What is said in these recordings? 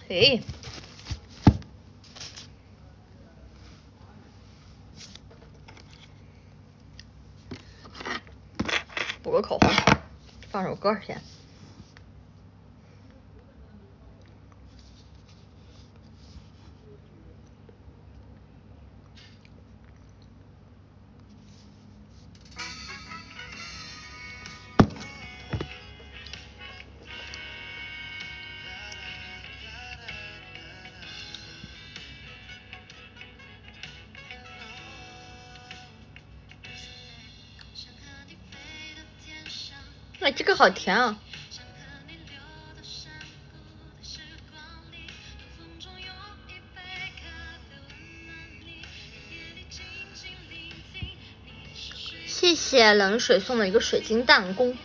哎，补个口红，放首歌先。哎，这个好甜啊！谢谢冷水送的一个水晶弹弓。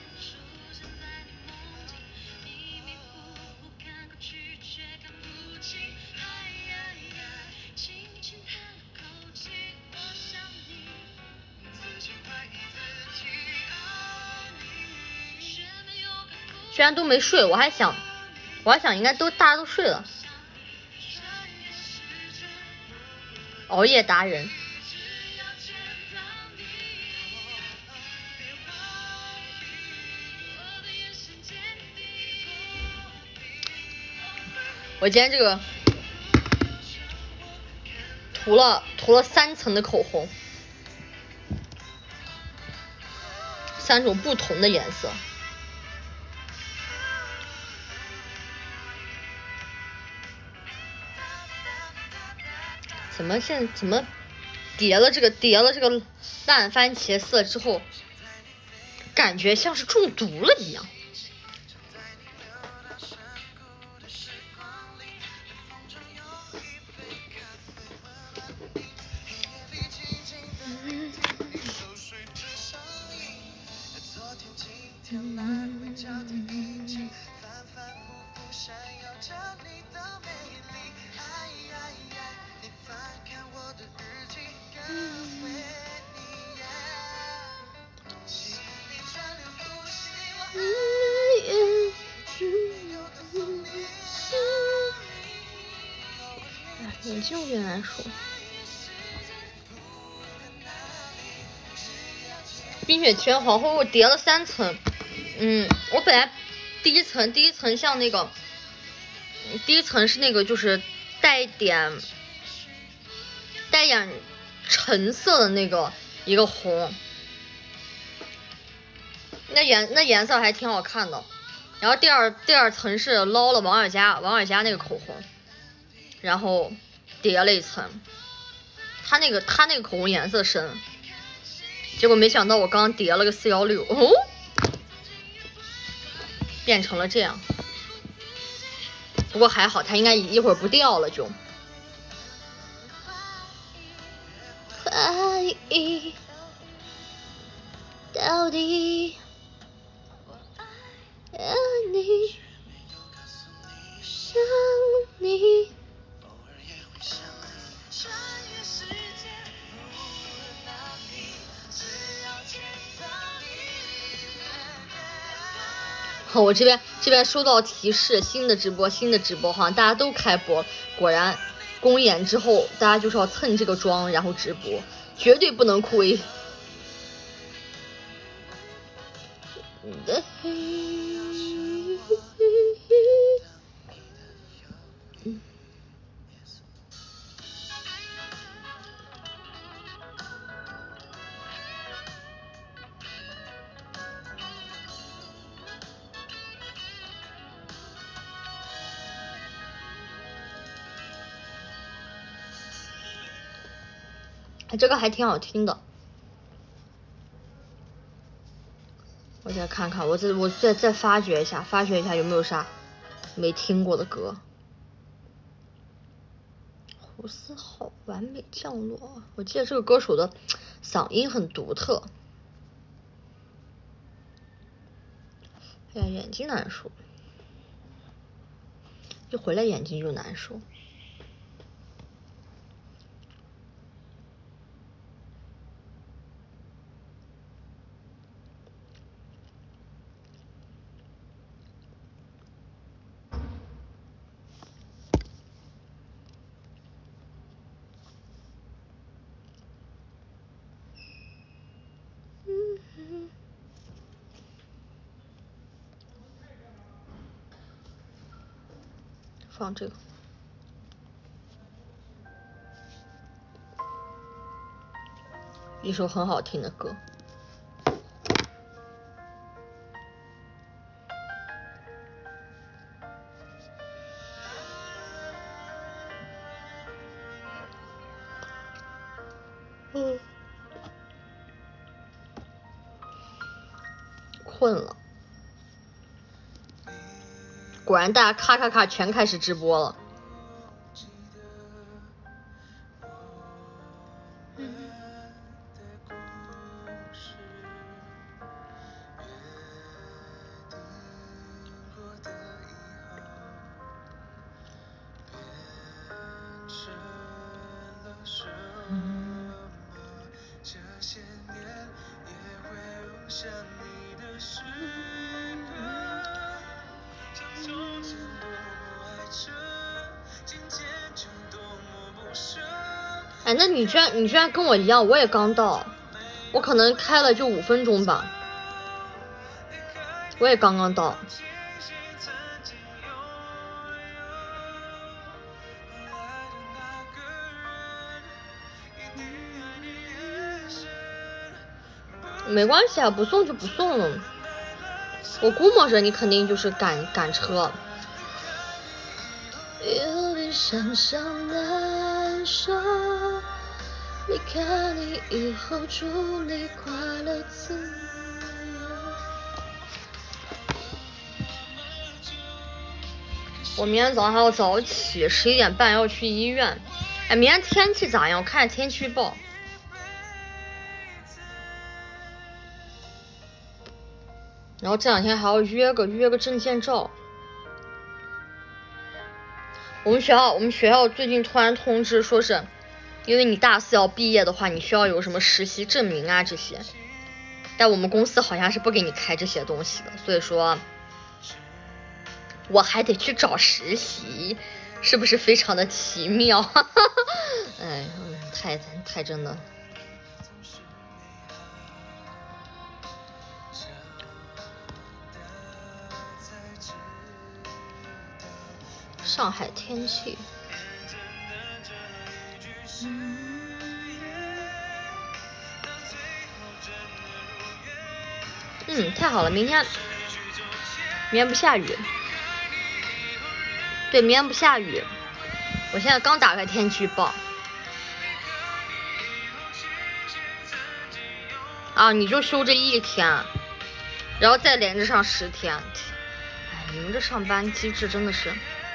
虽然都没睡，我还想应该大家都睡了。熬夜达人。我今天这个涂了3层的口红，3种不同的颜色。怎么叠了这个烂番茄色之后，感觉像是中毒了一样。眼睛有点难受。冰雪奇缘皇后我叠了3层，我本来第一层像那个，第一层是那个就是带点橙色的那个一个红，那颜色还挺好看的。然后第二层是捞了王尔佳那个口红，然后叠了一层。他那个口红颜色深，结果没想到我刚叠了个416，哦，变成了这样。不过还好，它应该一会儿不掉了就。怀疑到底爱你想你。好，我这边收到提示，新的直播好像大家都开播，果然公演之后大家就是要蹭这个妆然后直播，绝对不能亏。这个还挺好听的，我再看看，我再发掘一下有没有啥没听过的歌。胡思好完美降落，我记得这个歌手的嗓音很独特。哎呀，眼睛难受，一回来眼睛就难受。 放这个。一首很好听的歌。困了。果然大家咔咔咔全开始直播了。哎，那你居然跟我一样，我也刚到，我可能开了就5分钟吧，我也刚刚到。没关系啊，不送就不送了。我估摸着你肯定就是赶车。有比想象难受，离开你以后，祝你快乐自由。我明天早上还要早起，11点半要去医院。哎，明天天气咋样？我看天气预报。然后这2天还要约个证件照。我们学校最近突然通知说是，因为你大4要毕业的话，你需要有什么实习证明啊这些。但我们公司好像是不给你开这些东西的，所以说我还得去找实习，是不是非常的奇妙？哎，太真的。上海天气。太好了，明天不下雨。对，明天不下雨。我现在刚打开天气预报。啊，你就休这1天，然后再连着上10天。哎，你们这上班机制真的是。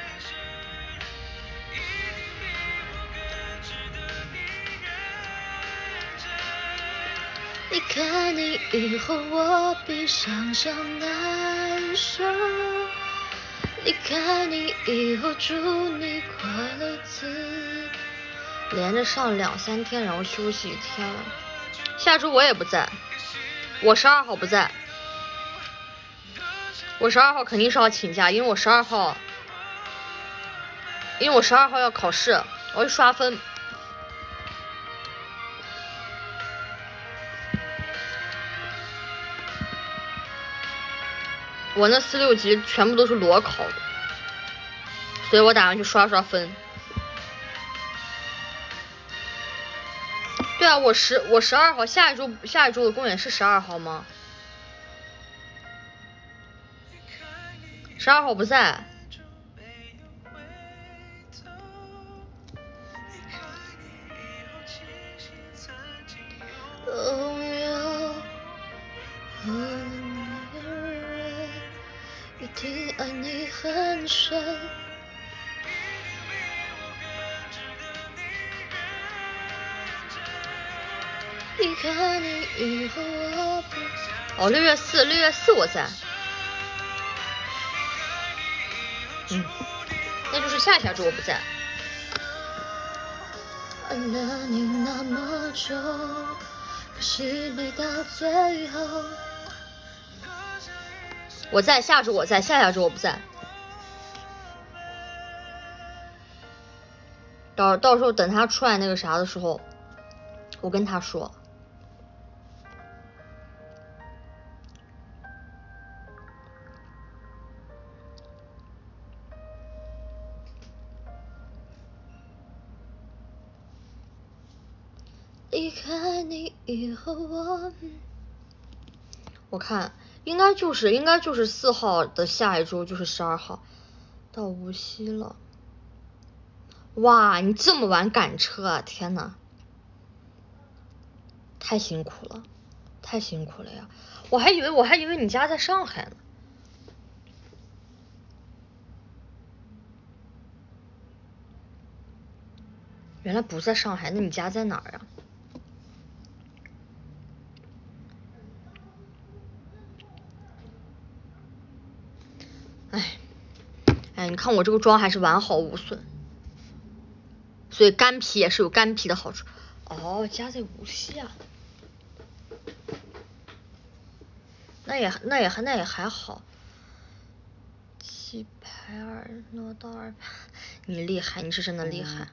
离开你以后，我比想象难受。离开你以后，祝你快乐自由。连着上2、3天，然后休息1天。下周我也不在，我12号不在。我12号肯定是要请假，因为我12号要考试，我要去刷分。我那4、6级全部都是裸考的，所以我打算去刷分。对啊，我12号，下一周的公演是12号吗？12号不在。一定爱你很深。离开你以后，我不。6月4我在。那就是下周我不在。爱了你那么久，可惜没到最后。我在，下周我在，下周我不在。到时候等他出来那个啥的时候，我跟他说。 离开你以后我看应该就是4号的下一周就是12号到无锡了。哇，你这么晚赶车啊！天哪，太辛苦了，太辛苦了呀！我还以为你家在上海呢。原来不在上海，那你家在哪儿啊？哎，你看我这个妆还是完好无损，所以干皮也是有干皮的好处。哦，家在无锡啊，那也还好。7排2挪到2排，你厉害，你是真的厉害。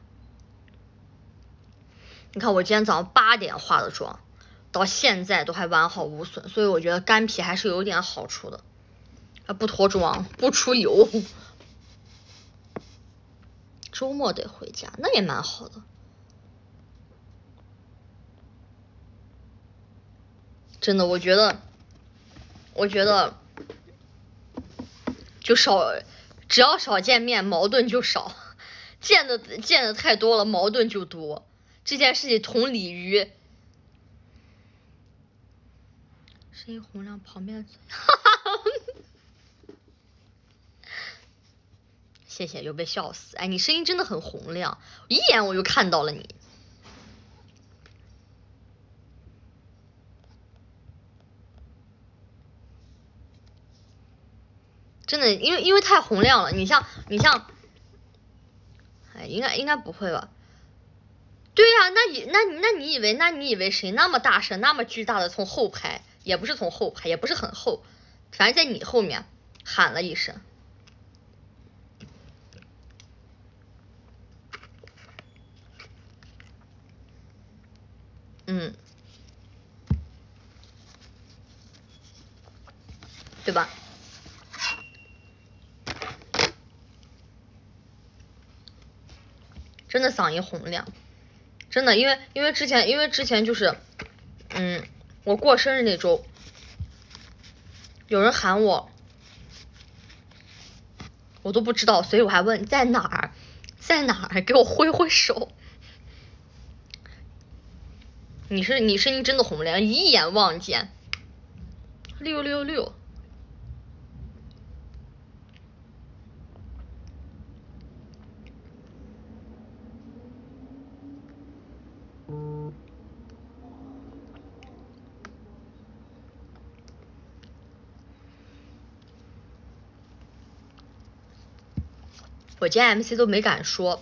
你看我今天早上8点化的妆，到现在都还完好无损，所以我觉得干皮还是有点好处的。不脱妆，不出油。周末得回家，那也蛮好的。真的，我觉得就只要少见面，矛盾就少；见的太多了，矛盾就多。这件事情同理于声音洪亮旁边的谢谢，又被笑死。哎，你声音真的很洪亮，一眼我就看到了你。真的，因为太洪亮了。你像，哎，应该不会吧？对呀，那你以为谁那么大声，那么巨大的从后排，也不是从后排，也不是很后，反正在你后面喊了一声。对吧？真的嗓音洪亮，真的，因为之前就是，我过生日那周，有人喊我，我都不知道，所以我还问在哪儿，给我挥挥手。你声音真的洪亮，一眼望见。666。我今天 MC 都没敢说，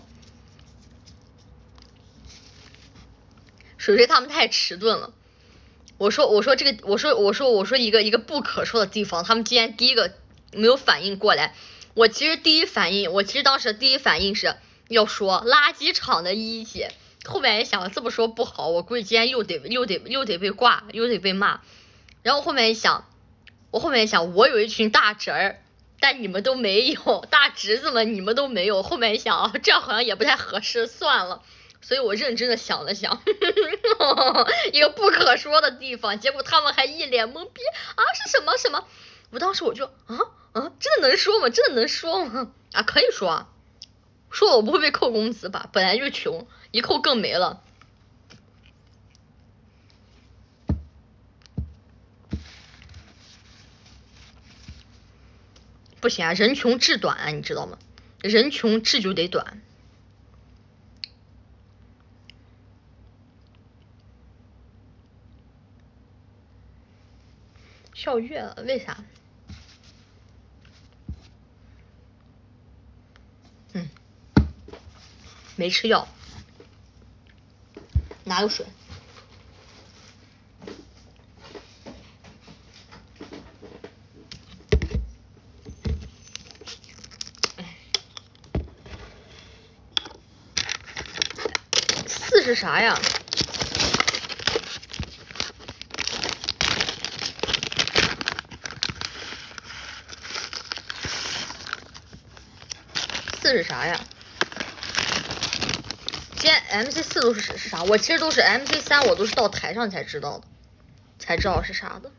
水水他们太迟钝了。我说一个不可说的地方，他们今天第一个没有反应过来。我其实当时第一反应是要说垃圾场的一姐，后面也想这么说不好，我估计今天又得被挂，又得被骂。然后后面一想，我有一群大侄儿，但你们都没有，大侄子们你们都没有。后面一想，这样好像也不太合适，算了。所以我认真的想了想，一个不可说的地方，结果他们还一脸懵逼啊，是什么？我当时我就真的能说吗？啊，可以说啊，说了我不会被扣工资吧？本来就穷，一扣更没了。不行啊，人穷志短啊，你知道吗？人穷志就得短。笑月了，为啥？没吃药，拿个水。4是啥呀？4是啥呀？ 今天 MC4都是啥？我其实都是 MC3，我都是到台上才知道的，才知道是啥的。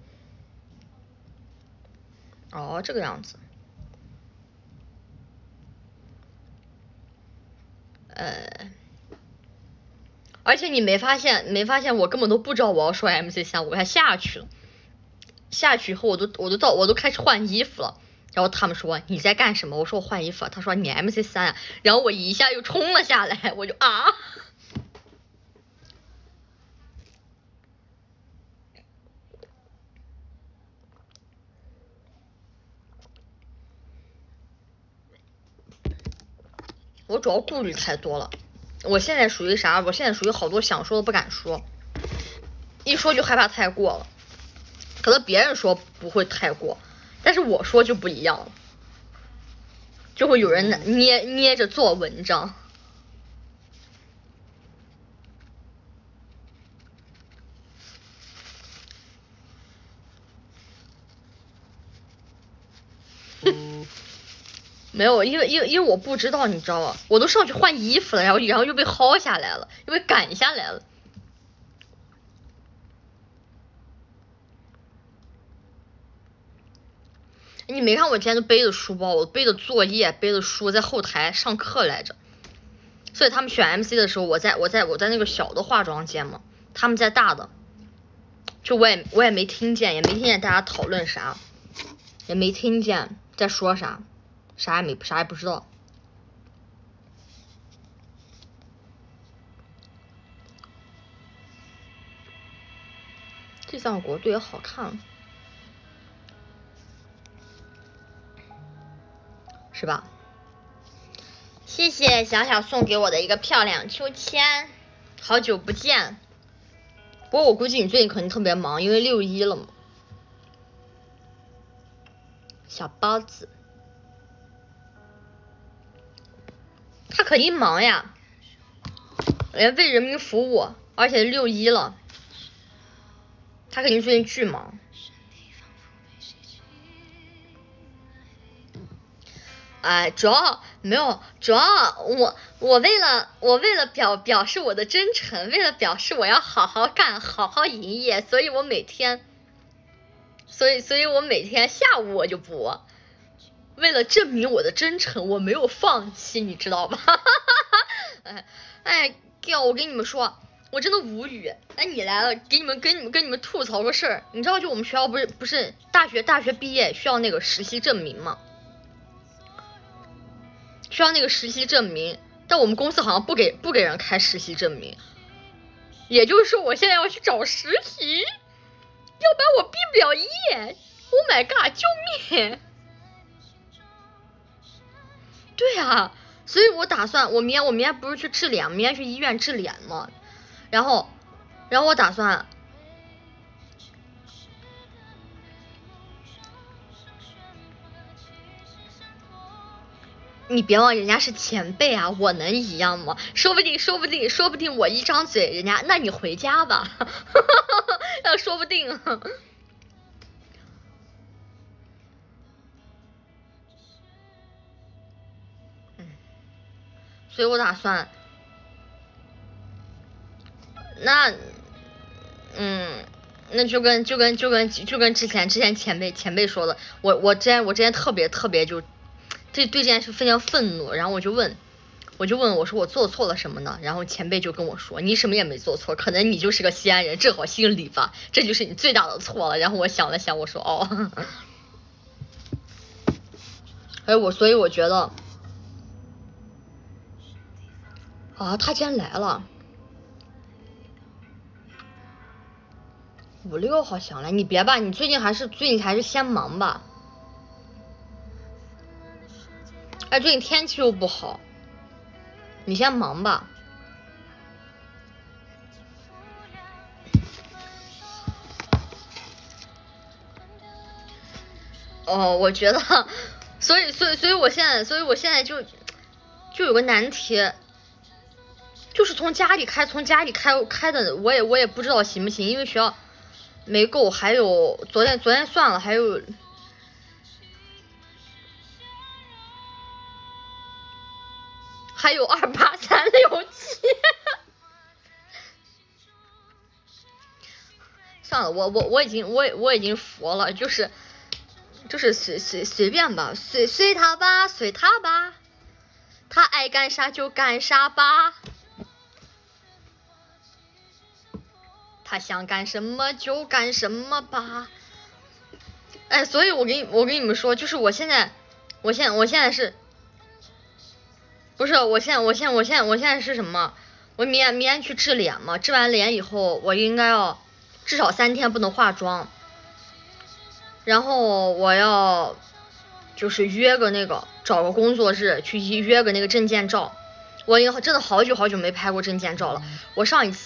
哦，这个样子。而且你没发现我根本都不知道我要说 MC3，我还下去了。下去以后我都开始换衣服了。然后他们说你在干什么？我说我换衣服。他说你 MC3啊。然后我一下又冲了下来，我就啊。我主要顾虑太多了。我现在属于啥？我现在属于好多想说的不敢说，一说就害怕太过了。可能别人说不会太过，但是我说就不一样了，就会有人捏着做文章。没有，因为我不知道，你知道吗？我都上去换衣服了，然后又被薅下来了，又被赶下来了。你没看我今天都背着书包，我背着作业，背着书在后台上课来着。所以他们选 MC 的时候，我在那个小的化妆间嘛，他们在大的，就我也没听见，也没听见大家讨论啥，也没听见在说啥，啥也不知道。第三个国队也好看，是吧？谢谢小小送给我的一个漂亮秋千，好久不见。不过我估计你最近肯定特别忙，因为6·1了嘛。小包子，他肯定忙呀，为人民服务，而且6·1了，他肯定最近巨忙。主要没有，主要我为了表示我的真诚，为了表示我要好好干，好好营业，所以我每天下午我就播，为了证明我的真诚，我没有放弃，你知道吧？哥，我跟你们说，我真的无语。你来了，跟你们吐槽个事儿，你知道就我们学校不是大学毕业需要那个实习证明吗？需要那个实习证明，但我们公司好像不给人开实习证明，也就是说我现在要去找实习，要不然我毕不了业。Oh my god， 救命！对啊，所以我打算我明天不是去治脸，明天去医院治脸嘛，然后我打算。你别忘，人家是前辈啊，我能一样吗？说不定我一张嘴，人家那你回家吧，说不定。所以我打算，那就跟之前前辈说的，我之前特别就。对这件事非常愤怒，然后我就问我说我做错了什么呢？然后前辈就跟我说你什么也没做错，可能你就是个西安人，正好姓李吧，这就是你最大的错了。然后我想了想，我说哦，所以我觉得啊，他竟然来了，5、6号想来，你别吧，你最近还是先忙吧。最近天气又不好，你先忙吧。我觉得，所以我现在就有个难题，就是从家里开的，我也不知道行不行，因为学校没够，还有昨天算了，还有。 还有28367。算了，我已经服了，就是随便吧，随他吧，随他吧，他爱干啥就干啥吧，他想干什么就干什么吧。哎，所以我跟你们说，就是我现在是，不是我现在是什么？我明天去治脸嘛，治完脸以后，我应该要至少3天不能化妆，然后我要就是约个那个找个工作日去约个那个证件照。我已经真的好久没拍过证件照了。我上一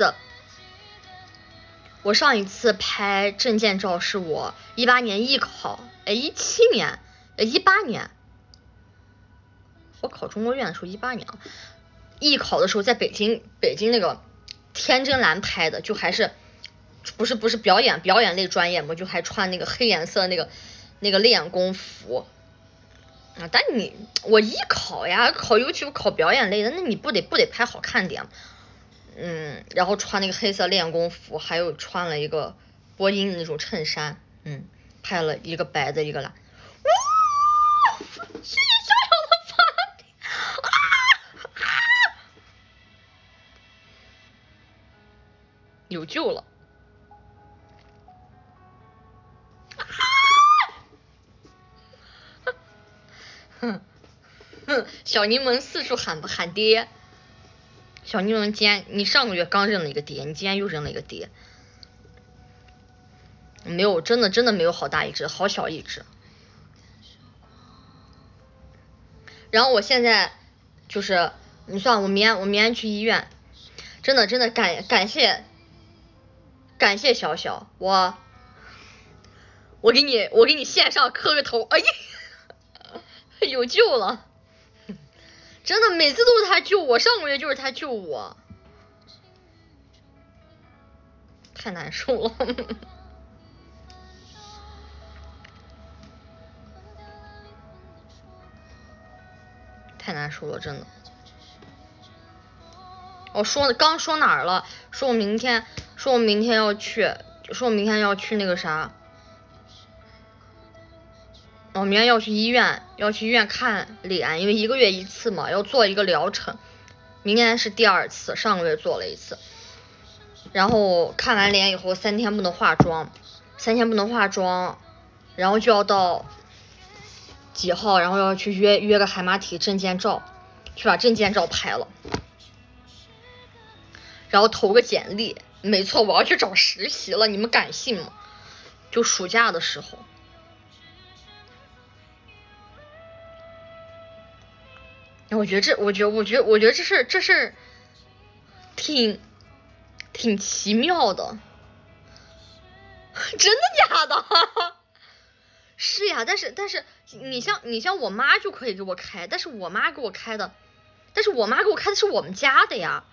次拍证件照是我18年艺考，17年18年，我考中国院的时候18年，艺考的时候在北京那个天真蓝拍的，就还是不是表演类专业嘛，就还穿那个黑颜色那个练功服啊。但我艺考呀，尤其我考表演类的，那你不得拍好看点。然后穿那个黑色练功服，还有穿了一个波音的那种衬衫，拍了一个白的一个蓝。谢谢小小的发点有救了。小柠檬四处喊爹。小柠檬你上个月刚认了一个爹，你今天又认了一个爹。没有，真的没有好大一只，好小一只。然后我现在就是你算我明天去医院，真的感谢小小，我给你线上磕个头，哎呀，有救了。真的每次都是他救我，上个月就是他救我，太难受了。太难受了，真的。刚说哪儿了？说我明天要去那个啥。我明天要去医院看脸，因为1个月1次嘛，要做一个疗程。明天是第2次，上个月做了1次。然后看完脸以后3天不能化妆，然后就要到几号，然后要去约个海马体证件照，去把证件照拍了，然后投个简历。没错，我要去找实习了，你们敢信吗？就暑假的时候。我觉得这事挺奇妙的。真的假的？是呀，但是你像我妈就可以给我开，但是我妈给我开的是我们家的呀。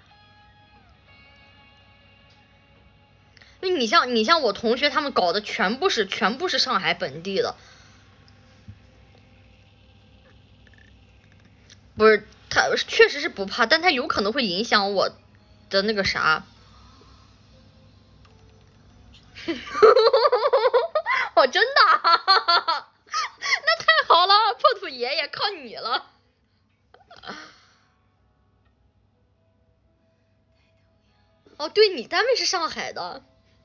因为你像我同学他们搞的全部是上海本地的。不是，他确实是不怕，但他有可能会影响我的那个啥。哦，真的？那太好了，破土爷爷靠你了。哦，对，你单位是上海的。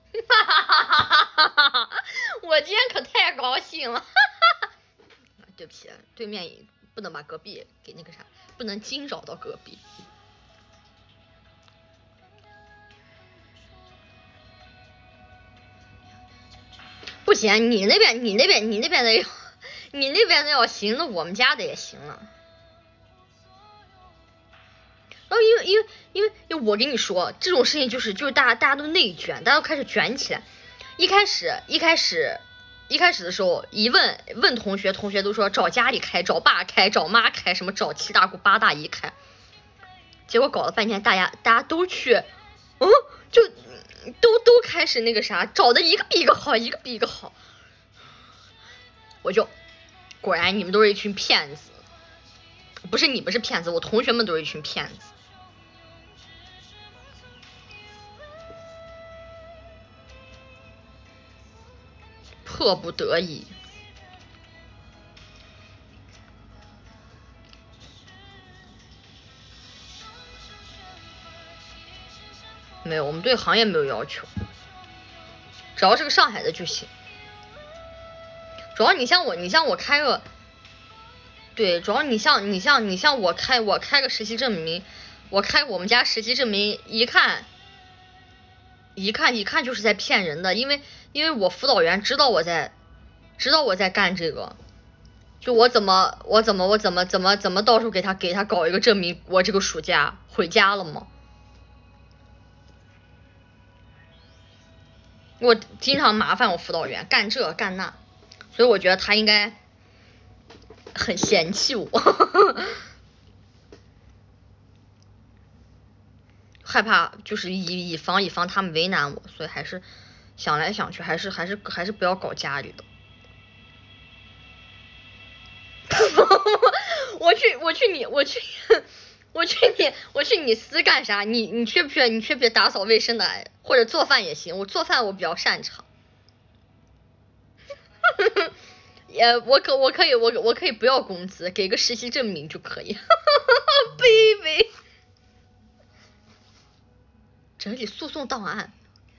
我今天可太高兴了。对不起，对面不能把隔壁给那个啥，不能惊扰到隔壁。不行，你那边的要行，那我们家的也行了。然后因为我跟你说，这种事情就是大家都内卷，大家都开始卷起来。一开始的时候，一问同学都说找家里开，找爸开，找妈开，什么找7大姑8大姨开。结果搞了半天，大家都去，就都开始那个啥，找的一个比一个好，我就果然你们都是一群骗子。 不是你们是骗子，我同学们都是一群骗子。迫不得已。没有，我们对行业没有要求，只要是个上海的就行。主要你像我开个，对，主要你像我开个实习证明，我开我们家实习证明，一看就是在骗人的，因为我辅导员知道我在干这个，就我怎么到时候给他搞一个证明，我这个暑假回家了吗？我经常麻烦我辅导员干这干那，所以我觉得他应该很嫌弃我，害怕就是以防他们为难我，所以还是想来想去还是不要搞家里的。我去你司干啥？你缺不缺打扫卫生的？或者做饭也行，我做饭我比较擅长。我可以不要工资，给个实习证明就可以。卑微。整理诉讼档案。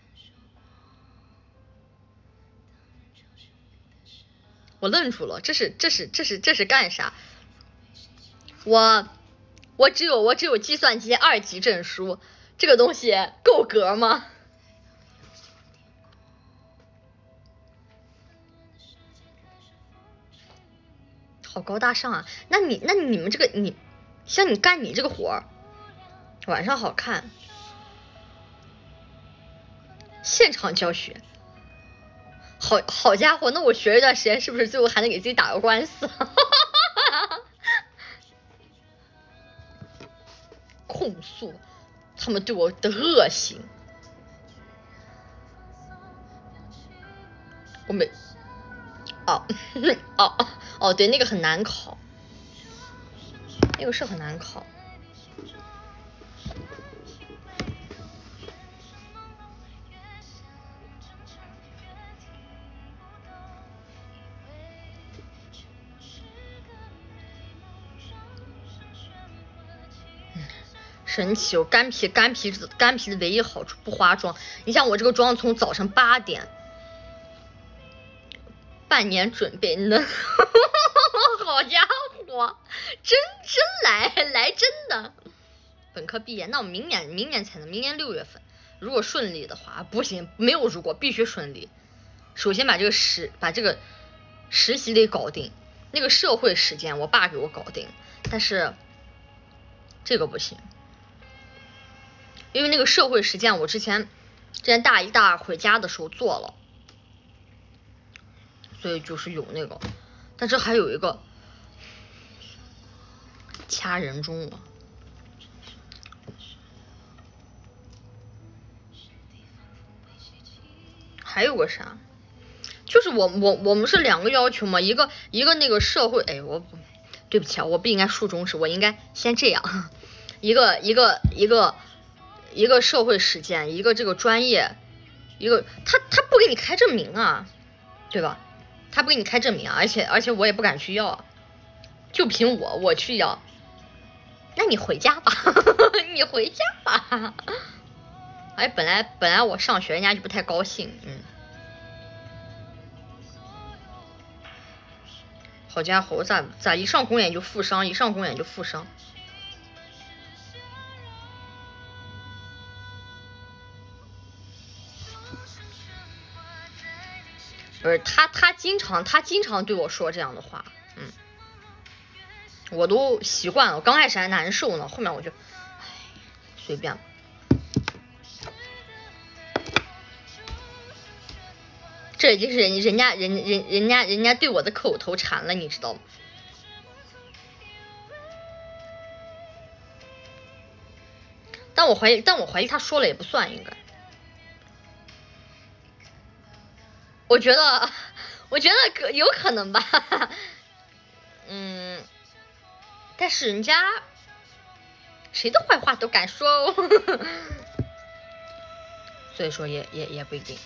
我愣住了，这是干啥？我只有计算机2级证书，这个东西够格吗？好高大上啊！那你们这个像你干你这个活儿，晚上好看，现场教学，好家伙，那我学一段时间是不是最后还能给自己打个官司？控诉他们对我的恶行，我没哦，对，那个很难考，那个是很难考。神奇，我干皮的唯一好处不化妆。你像我这个妆从早上8点，半年准备呢。好家伙，真来真的。本科毕业，那我明年才能，明年6月份，如果顺利的话，不行，没有如果，必须顺利。首先把这个实习得搞定，那个社会实践我爸给我搞定，但是这个不行。因为那个社会实践我之前大1大2回家的时候做了，所以就是有那个，但这还有一个掐人中了。还有个啥？就是我们是2个要求嘛，一个那个社会，哎，对不起啊，我不应该竖中指，我应该先这样，一个社会实践，一个这个专业，一个他不给你开证明啊，对吧？他不给你开证明啊，而且我也不敢去要，就凭我去要，那你回家吧，你回家吧。哎，本来我上学人家就不太高兴，好家伙，我咋一上公演就负伤，不是他经常对我说这样的话，我都习惯了，我刚开始还难受呢，后面我就随便。这已经是人家对我的口头禅了，你知道吗？但我怀疑他说了也不算，应该。我觉得有可能吧， 但是人家谁的坏话都敢说哦，所以说也不一定。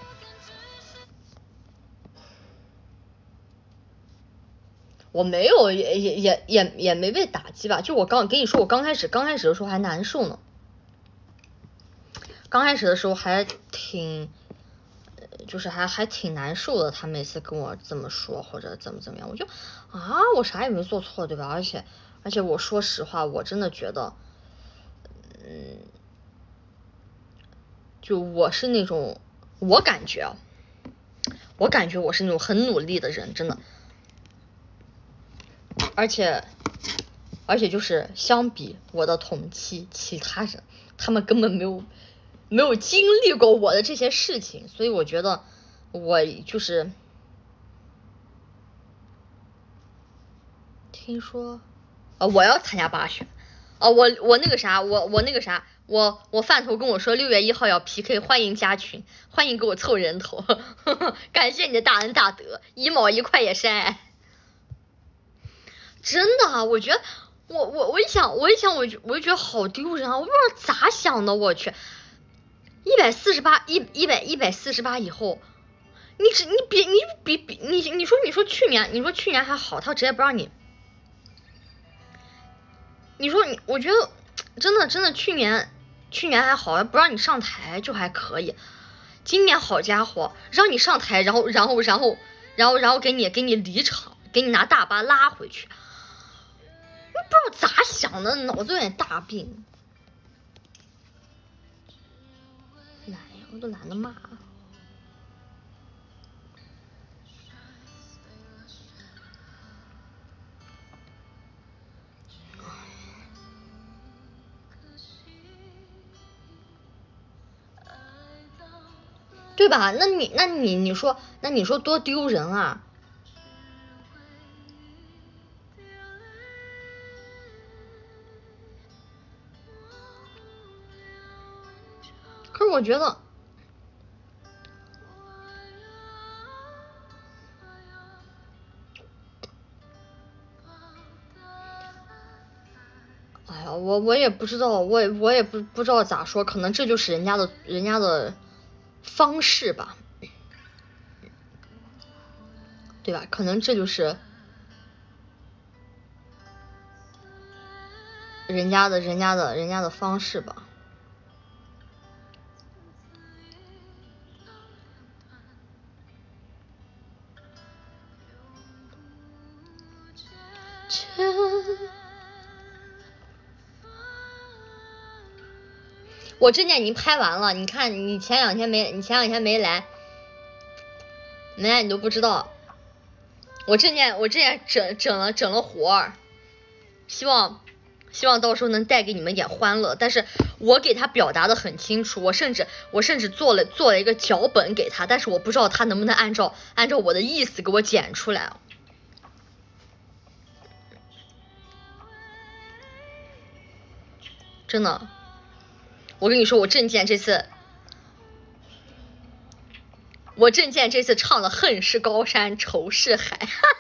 我没有，也没被打击吧。就我跟你说，我刚开始的时候还难受呢，刚开始的时候还挺，就是还挺难受的。他每次跟我这么说或者怎么样，我就我啥也没做错，对吧？而且我说实话，我真的觉得，就我是那种，我感觉我是那种很努力的人，真的。而且就是相比我的同期其他人，他们根本没有经历过我的这些事情，所以我觉得我就是听说我要参加8选我那个啥我饭头跟我说6月1号要 PK， 欢迎加群，欢迎给我凑人头感谢你的大恩大德，1毛1块也是爱。真的我觉得我一想我就觉得好丢人啊，我不知道咋想的，我去148以后，你说去年还好，他直接不让你，我觉得真的去年还好，不让你上台就还可以，今年好家伙，让你上台，然后给你离场，给你拿大巴拉回去，不知道咋想的，脑子有点大病。懒呀，我都懒得骂。对吧？那你说多丢人啊！可是我觉得，哎呀，我也不知道，我也不知道咋说，可能这就是人家的方式吧，对吧？可能这就是人家的方式吧。我证件已经拍完了，你看你前两天没来，你都不知道。我证件整了活儿，希望到时候能带给你们一点欢乐。但是我给他表达的很清楚，我甚至做了一个脚本给他，但是我不知道他能不能按照我的意思给我剪出来。真的，我跟你说，我证件这次唱的恨是高山愁是海，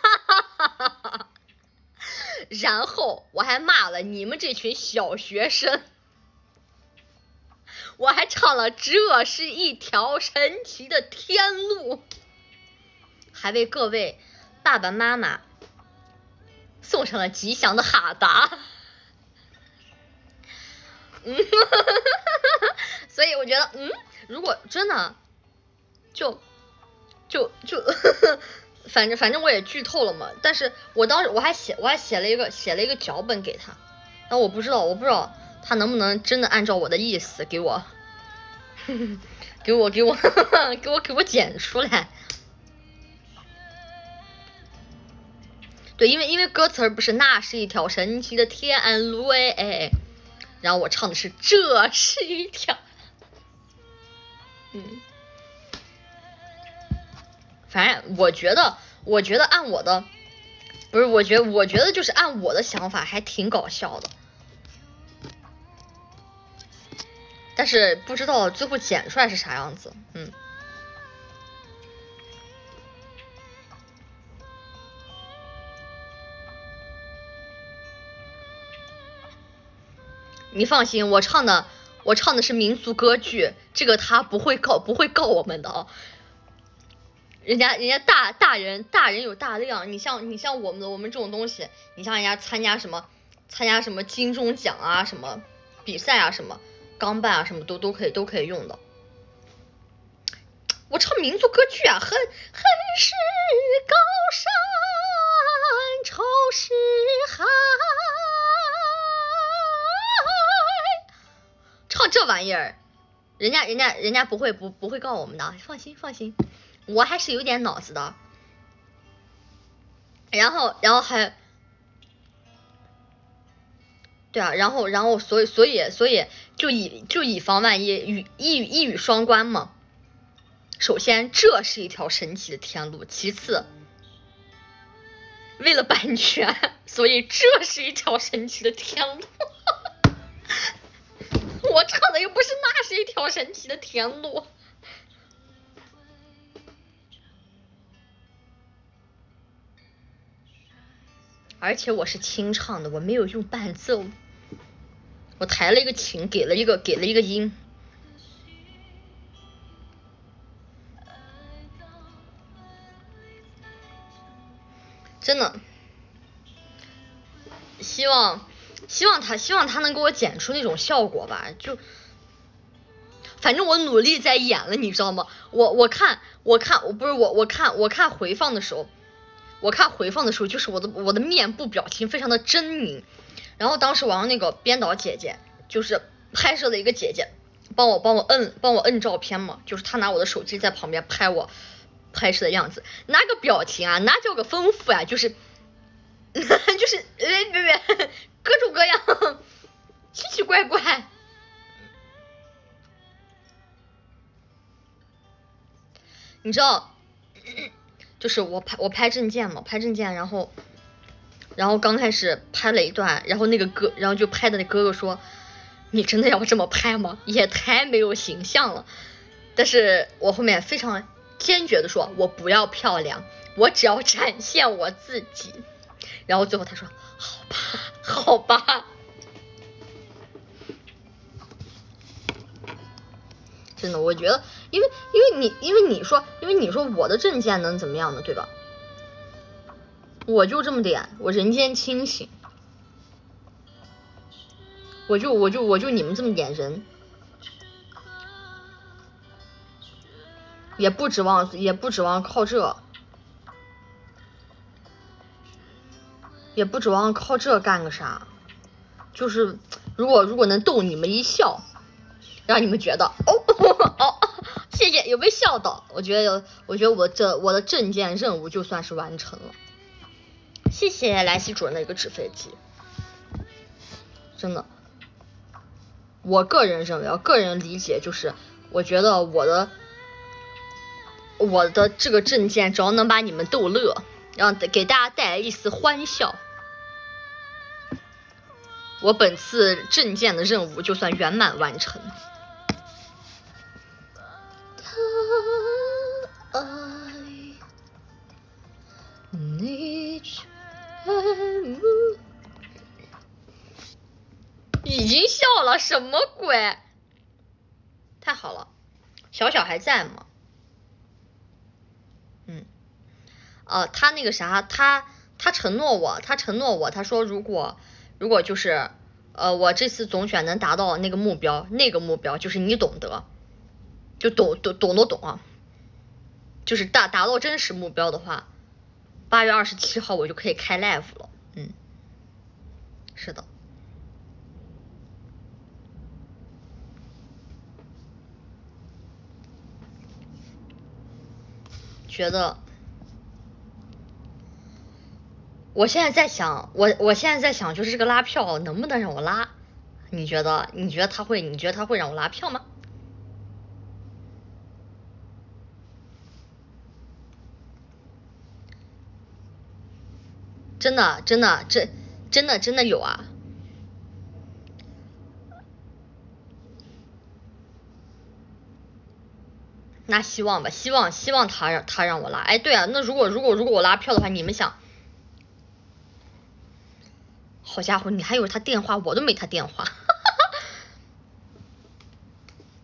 然后我还骂了你们这群小学生，我还唱了这是一条神奇的天路，还为各位爸爸妈妈送上了吉祥的哈达。所以我觉得如果真的就反正我也剧透了嘛，但是我当时我还写了一个脚本给他，但我不知道他能不能真的按照我的意思给我给我剪出来。对，因为歌词不是那是一条神奇的天路哎，然后我唱的是这是一条，反正我觉得按我的，不是我觉得就是按我的想法还挺搞笑的，但是不知道最后剪出来是啥样子。 你放心，我唱的是民族歌剧，这个他不会告我们的啊。人家大人有大量，你像我们这种东西，你像人家参加什么金钟奖啊，什么比赛啊，什么钢办啊，什么都可以用的。我唱民族歌剧啊，恨是高山潮是海，唱这玩意儿，人家不会告我们的，放心，我还是有点脑子的。然后还，对啊，然后所以就以防万一，一语双关嘛。首先，这是一条神奇的天路；其次，为了版权，所以这是一条神奇的天路。我唱的又不是那是一条神奇的天路。而且我是清唱的，我没有用伴奏，我弹了一个琴，给了一个音。真的，希望他能给我剪出那种效果吧，就反正我努力在演了，你知道吗？我看回放的时候，就是我的面部表情非常的狰狞。然后当时我让那个编导姐姐，就是拍摄的一个姐姐，帮我摁照片嘛，就是她拿我的手机在旁边拍我拍摄的样子，那个表情啊，那叫个丰富啊，就是就是别各种各样奇奇怪怪。你知道，就是我拍证件嘛，然后刚开始拍了一段，然后就拍的那哥哥说，你真的要这么拍吗？也太没有形象了。但是我后面非常坚决的说，我不要漂亮，我只要展现我自己。然后最后他说，好吧。真的，我觉得，因为你说我的证件能怎么样呢，对吧？我就这么点，我人间清醒，我就你们这么点人，也不指望靠这，也不指望靠这干个啥，就是如果能逗你们一笑，让你们觉得谢谢，有被笑到，我觉得我的证件任务就算是完成了。谢谢兰溪主任的一个纸飞机，真的，我个人认为，个人理解就是，我觉得我的这个证件只要能把你们逗乐，让给大家带来一丝欢笑，我本次证件的任务就算圆满完成。已经笑了，什么鬼？太好了，小还在吗？他那个啥，他承诺我，他说如果就是我这次总选能达到那个目标就是你懂得，就懂啊，就是达到真实目标的话，8月27号我就可以开 live 了。是的。觉得我现在在想，就是这个拉票能不能让我拉？你觉得他会让我拉票吗？真的有啊。那希望吧，希望他让我拉。哎，对啊，那如果我拉票的话，你们想，好家伙，你还有他电话，我都没他电话。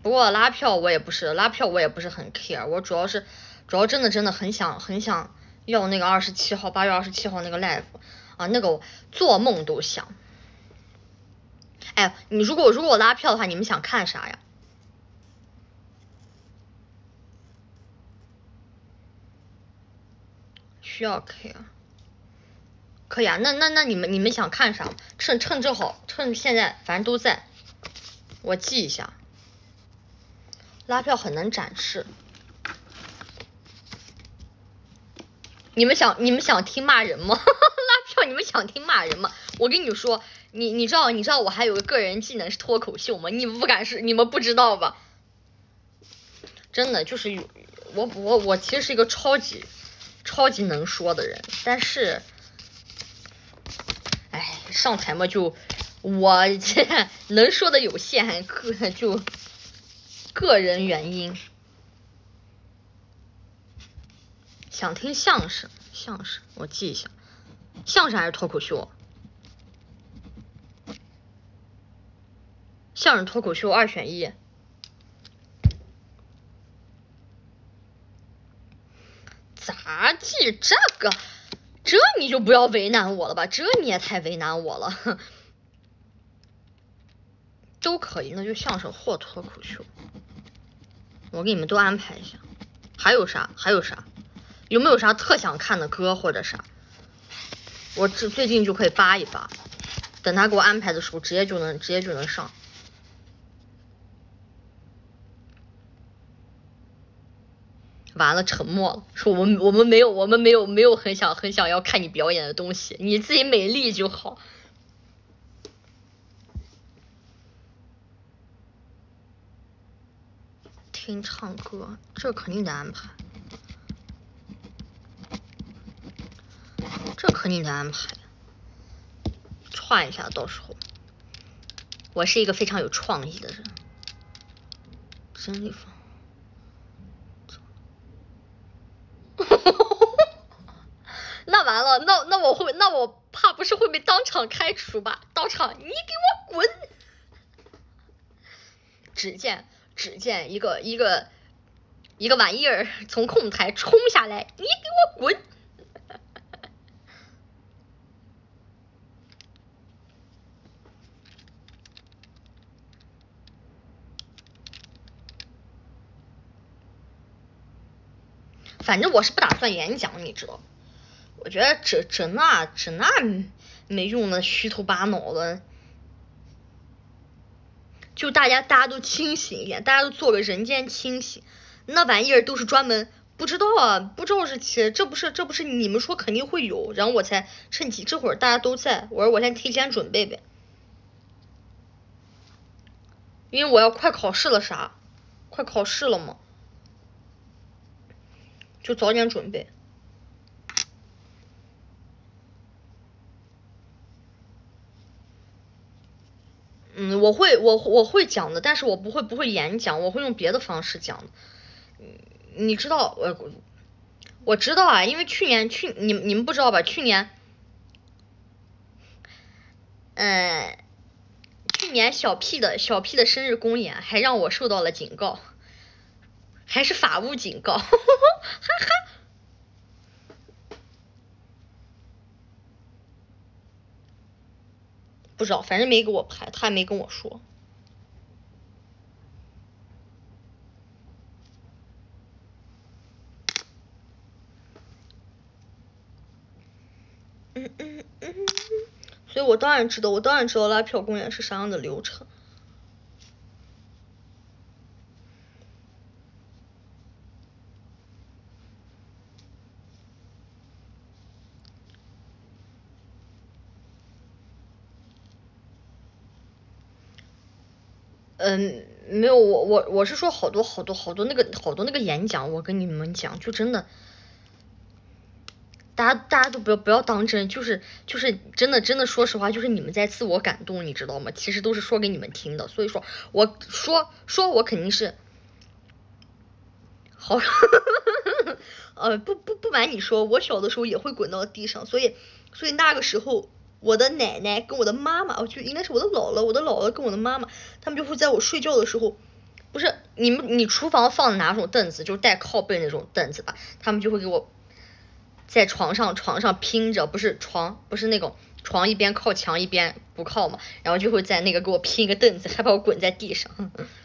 不过拉票我也不是很 care， 我主要真的很想要那个8月27号那个 live 啊，那个我做梦都想。哎，你如果我拉票的话，你们想看啥呀？需要 care， 可以啊，那你们想看啥？趁正好，趁现在反正都在，我记一下。拉票很能展示。你们想听骂人吗？拉票你们想听骂人吗？我跟你说，你知道我还有个个人技能是脱口秀吗？你们不知道吧？真的就是我其实是一个超级能说的人，但是，哎，上台嘛就我能说的有限，就个人原因。想听相声，我记一下，相声还是脱口秀？相声脱口秀2选1。杂技这你就不要为难我了吧，这你也太为难我了。都可以，那就相声或脱口秀，我给你们都安排一下。还有啥？有没有啥特想看的歌或者啥？我最近就可以扒一扒，等他给我安排的时候，直接就能上。完了，沉默了，说我们没有很想要看你表演的东西，你自己美丽就好。听唱歌，这肯定得安排，串一下，到时候。我是一个非常有创意的人，真理坊。那完了，那我怕不是会被当场开除吧？当场，你给我滚！只见一个玩意儿从控台冲下来，你给我滚！反正我是不打算演讲，你知道？我觉得这那没用的，虚头巴脑的。就大家都清醒一点，大家都做个人间清醒。那玩意儿都是专门不知道日期，这不是你们说肯定会有，然后我才趁机这会儿大家都在，我说我先提前准备呗，因为我要快考试了快考试了嘛，就早点准备。我会讲的，但是我不会演讲，我会用别的方式讲的。你知道我知道啊，因为你们不知道吧？去年小 P 的生日公演还让我受到了警告，还是法务警告，哈哈。不知道，反正没给我拍，他也没跟我说。所以我当然知道拉票公演是啥样的流程。没有，我是说好多那个演讲，我跟你们讲，就真的，大家都不要当真，就是真的说实话，就是你们在自我感动，你知道吗？其实都是说给你们听的，所以说我说我肯定是好，不瞒你说，我小的时候也会滚到地上，所以那个时候。我的奶奶跟我的妈妈，就应该是我的姥姥跟我的妈妈，他们就会在我睡觉的时候不是你厨房放的哪种凳子，就带靠背那种凳子吧，他们就会给我在床上拼着，不是那种床一边靠墙一边不靠嘛，然后就会在那个给我拼一个凳子，还把我滚在地上。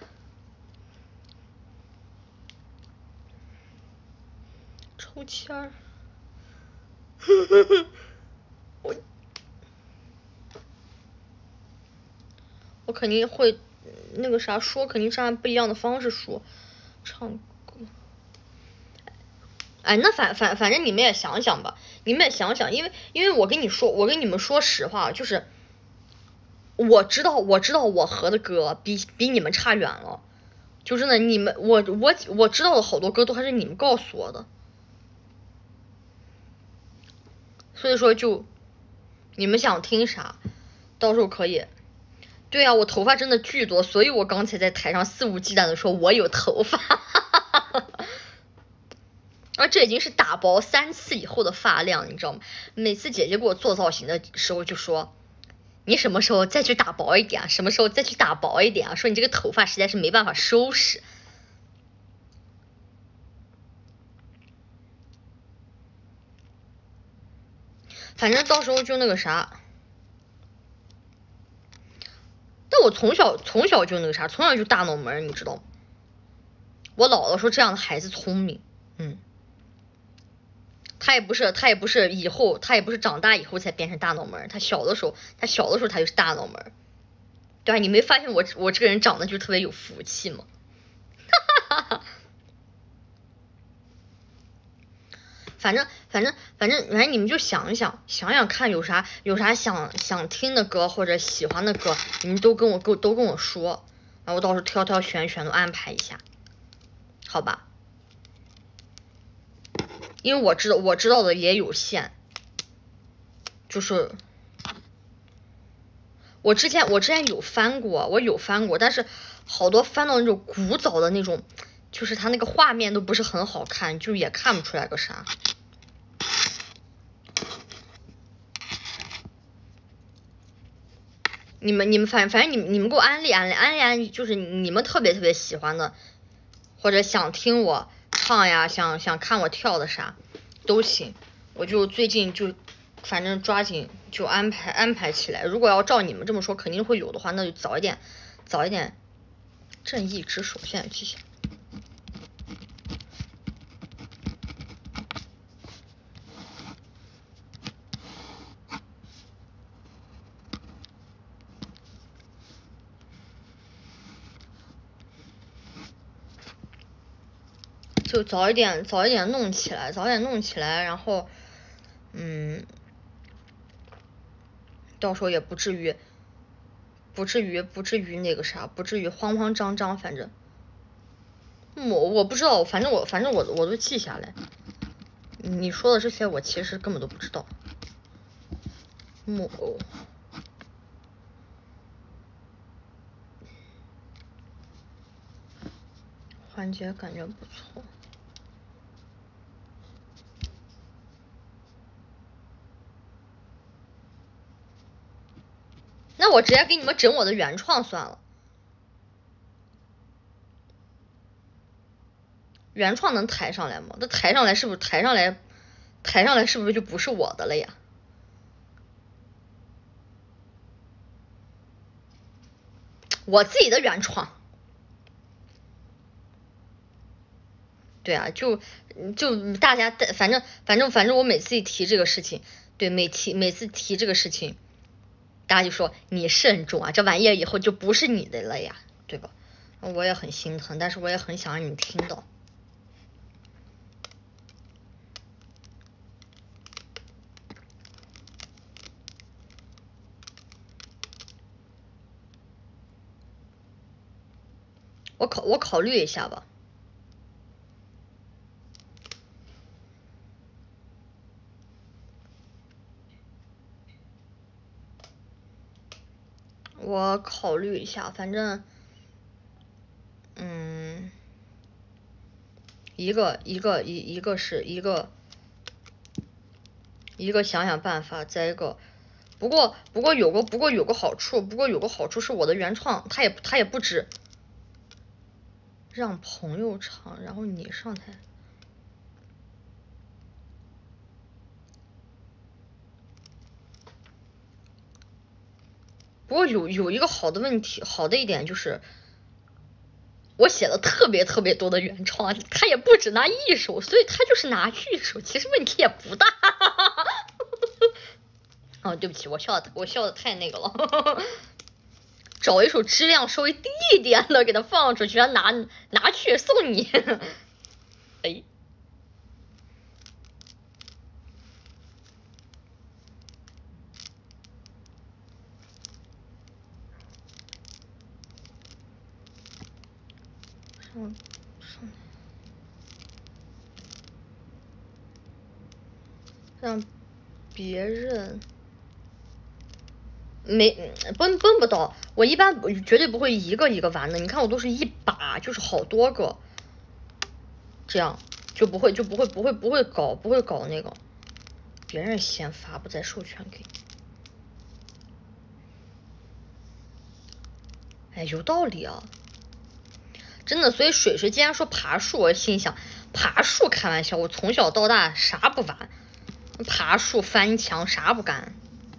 抽签儿。我肯定会那个啥说，肯定是按不一样的方式说，唱歌。哎，那反正你们也想想吧，你们也想想，因为我跟你们说实话，就是我知道我和的歌比你们差远了，就真的你们我知道的好多歌都还是你们告诉我的，所以说就你们想听啥，到时候可以。对啊，我头发真的巨多，所以我刚才在台上肆无忌惮的说我有头发。而这已经是打薄3次以后的发量，你知道吗？每次姐姐给我做造型的时候就说，你什么时候再去打薄一点啊？什么时候再去打薄一点啊？说你这个头发实在是没办法收拾。反正到时候就那个啥。但我从小就那个啥，从小就大脑门，你知道吗？我姥姥说这样的孩子聪明，他也不是以后，他也不是长大以后才变成大脑门，他小的时候他就是大脑门，对吧？你没发现我这个人长得就特别有福气吗？反正你们就想想看有啥想听的歌或者喜欢的歌，你们都跟我说，然后我到时候挑选都安排一下，好吧？因为我知道的也有限，就是我之前有翻过，但是好多翻到那种古早的那种，就是它那个画面都不是很好看，就也看不出来个啥。你们反正你们给我安利，就是你们特别喜欢的，或者想听我唱呀，想看我跳的啥都行，我就最近就反正抓紧就安排起来。如果要照你们这么说肯定会有的话，那就早一点。正义之手现在记下。就早一点弄起来，然后到时候也不至于那个啥，不至于慌慌张张，反正我不知道，反正我都记下来。你说的这些我其实根本都不知道。木偶环节感觉不错。那我直接给你们整我的原创算了。原创能抬上来吗？那抬上来是不是就不是我的了呀？我自己的原创。对啊，就大家反正我每次一提这个事情，对，每次提这个事情，大家就说你慎重啊，这玩意儿以后就不是你的了呀，对吧？我也很心疼，但是我也很想让你们听到。我考虑一下吧。我考虑一下，反正，一个是一个想想办法，再一个，不过有个好处，是我的原创，它也不止， 让朋友唱，然后你上台。不过有一个好的问题，好的一点就是，我写了特别多的原创，他也不只拿一首，所以他就是拿一首，其实问题也不大。哦，对不起，我笑的太那个了。找一首质量稍微低一点的给他放出去，然后拿去送你。哎，让别人奔不到，我一般绝对不会一个一个玩的。你看我都是一把，就是好多个，这样就不会搞那个。别人先发不再授权给。哎，有道理啊，真的。所以水水既然说爬树，我心想爬树开玩笑，我从小到大啥不玩，爬树翻墙啥不干。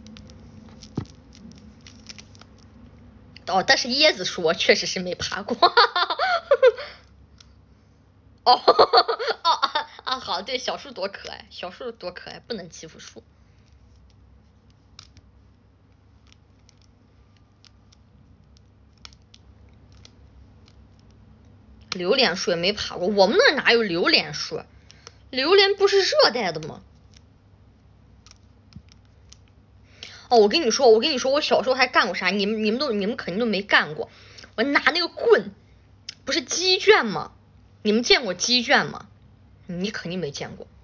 哦，但是椰子树我确实是没爬过。哦好，对，小树多可爱，小树多可爱，不能欺负树。榴莲树也没爬过，我们那哪有榴莲树？榴莲不是热带的吗？哦，我跟你说，我小时候还干过啥？你们肯定都没干过。我拿那个棍，不是鸡圈吗？你们见过鸡圈吗？你肯定没见过。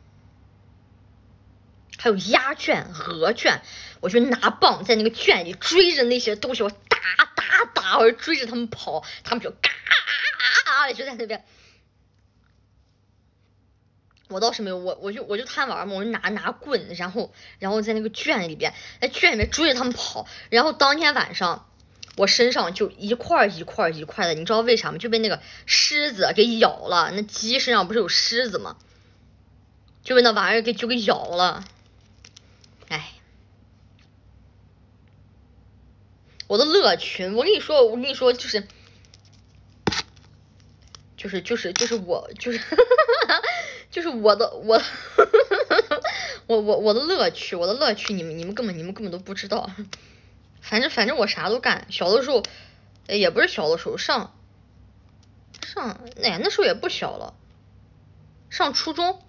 还有鸭圈、鹅圈，我就拿棒在那个圈里追着那些东西，我打，我就追着他们跑，他们就嘎就在那边。我倒是没有，我就贪玩嘛，我就拿棍，然后在那个圈里边，在圈里面追着他们跑，然后当天晚上我身上就一块的，你知道为啥吗？就被那个虱子给咬了，那鸡身上不是有虱子吗？就被那玩意儿给咬了。哎，我的乐趣，我跟你说，就是我就是我的乐趣，你们根本都不知道。反正我啥都干。小的时候，也不是小的时候，上那时候也不小了，上初中，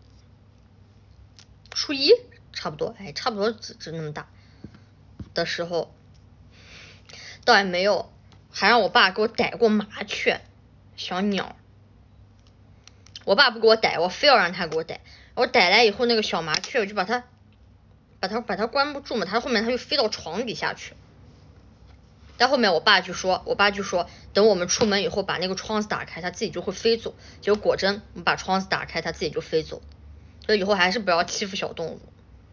初一差不多，差不多只那么大的时候，倒也没有，还让我爸给我逮过麻雀、小鸟。我爸不给我逮，我非要让他给我逮。我逮来以后，那个小麻雀，我就把它关不住嘛，它后面它就飞到床底下去。但后面我爸就说，等我们出门以后把那个窗子打开，它自己就会飞走。结果果真，我们把窗子打开，它自己就飞走。所以以后还是不要欺负小动物。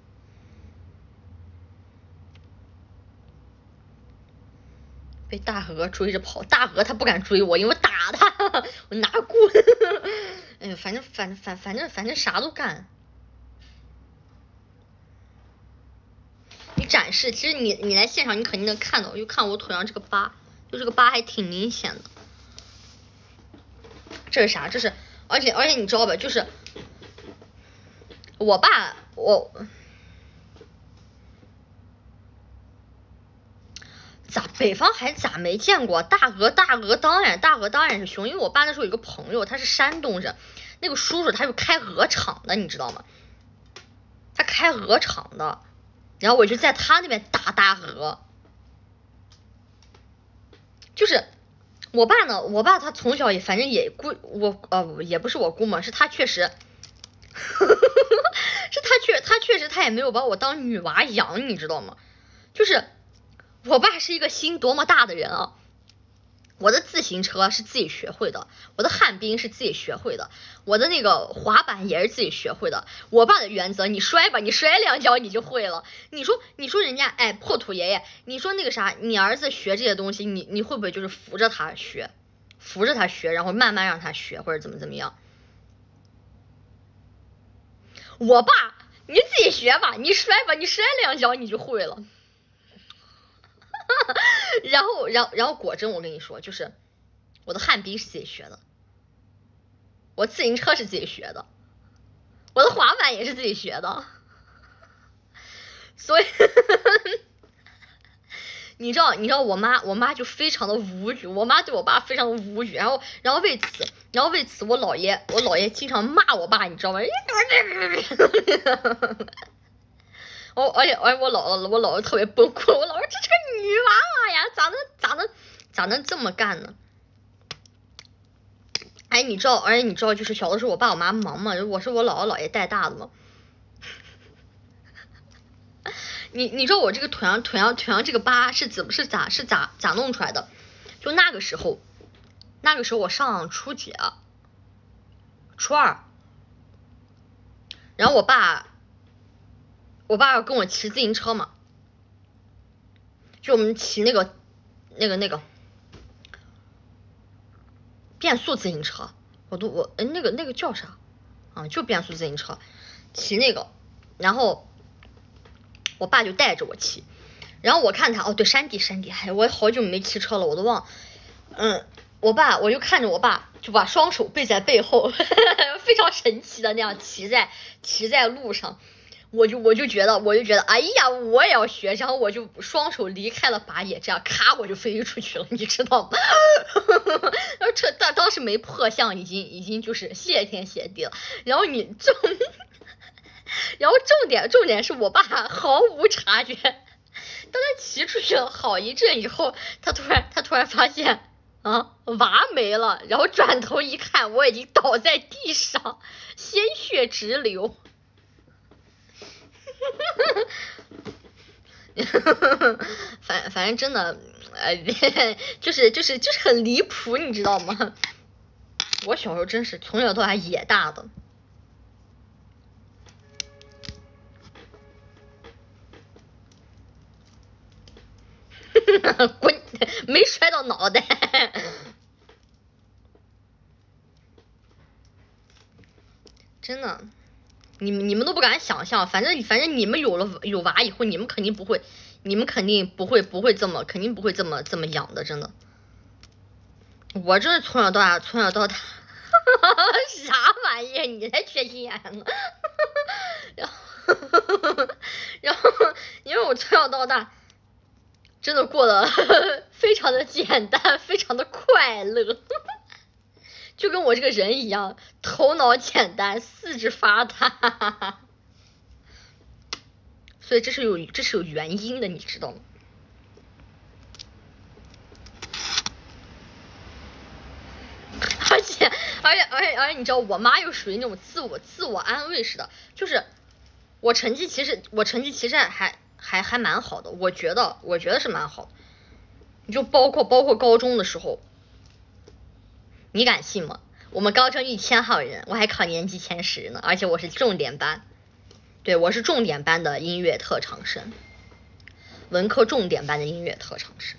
被大鹅追着跑，大鹅它不敢追我，因为我打它，我拿棍。哎呀，反正啥都干。你展示，其实你来现场，你肯定能看到，就看我腿上这个疤，就这个疤还挺明显的。这是啥？这是，而且你知道吧？就是我爸，北方孩子咋没见过大鹅？大鹅当然是凶，因为我爸那时候有个朋友，他是山东人，那个叔叔他有开鹅场的，你知道吗？他开鹅场的，然后我就在他那边打大鹅。就是我爸呢，他从小也反正也也不是我估摸，是他确实，他确实他也没有把我当女娃养，你知道吗？就是我爸是一个心多么大的人啊！我的自行车是自己学会的，我的旱冰是自己学会的，我的那个滑板也是自己学会的。我爸的原则，你摔吧，你摔两脚你就会了。你说人家破土爷爷，你说那个啥，你儿子学这些东西，你会不会就是扶着他学， 扶着他学，然后慢慢让他学或者怎么样。我爸，你自己学吧，你摔2跤你就会了。然后果真我跟你说，就是我的旱冰是自己学的，我自行车是自己学的，我的滑板也是自己学的，所以你知道我妈就非常的无语，我妈对我爸非常的无语，然后为此我姥爷经常骂我爸，你知道吗？而且我姥姥特别崩溃，我姥姥这是个女娃娃呀，咋能这么干呢？哎，你知道，就是小的时候我爸我妈忙嘛，我是我姥姥姥爷带大的嘛。你知道我这个腿上这个疤是咋弄出来的？就那个时候我上初几啊？初2，然后我爸要跟我骑自行车嘛，就我们骑那个变速自行车，那个叫啥啊？就变速自行车，骑那个，然后我爸就带着我骑，然后我看他对，山地，哎，我好久没骑车了，我都忘了。我就看着我爸就把双手背在背后非常神奇的那样骑在路上，我就觉得哎呀，我也要学，然后我就双手离开了把野，这样咔我就飞出去了，你知道吗？然后当时没破相，已经就是谢天谢地了。然后重点是我爸毫无察觉，当他骑出去了好一阵以后，他突然发现娃没了，然后转头一看，我已经倒在地上，鲜血直流。反正真的，就是很离谱，你知道吗？我小时候真是从小到大野大的。滚，没摔到脑袋。真的，你们都不敢想象，反正你们有娃以后，你们肯定不会这么养的，真的。我这是从小到大，啥玩意？你才缺心眼呢。然后，因为我从小到大真的过得非常的简单，非常的快乐。就跟我这个人一样，头脑简单，四肢发达，所以这是有原因的，你知道吗？而且你知道，我妈又属于那种自我安慰似的，就是我成绩其实还蛮好的，我觉得是蛮好的，你就包括高中的时候。你敢信吗？我们高中1000号人，我还考年级前10呢，而且我是重点班，对，我是重点班的音乐特长生，文科重点班的音乐特长生，